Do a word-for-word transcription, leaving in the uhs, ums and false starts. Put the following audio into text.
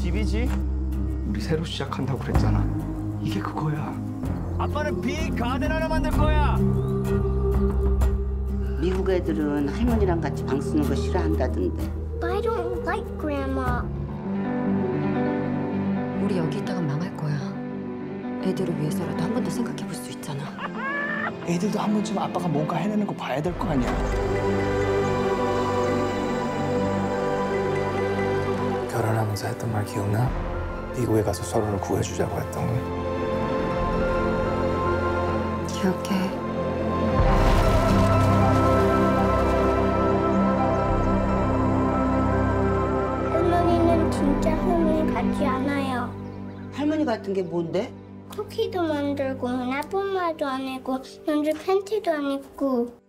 집이지? 우리 새로 시작한다고 그랬잖아. 이게 그거야. 아빠는 빅 가든 하나 만들 거야. 미국 애들은 할머니랑 같이 방 쓰는 거 싫어한다던데. But I don't like Grandma. 우리 여기 있다가 망할 거야. 애들을 위해서라도 한 번 더 생각해 볼 수 있잖아. 애들도 한 번쯤 아빠가 뭔가 해내는 거 봐야 될 거 아니야. 결혼하면서 했던 말 기억나? 미국에 가서 서로를 구해주자고 했던 거. 기억해. 할머니는 진짜 할머니 같지 않아요. 할머니 같은 게 뭔데? 쿠키도 만들고 나쁜 말도 안 하고 연주 팬티도 안 입고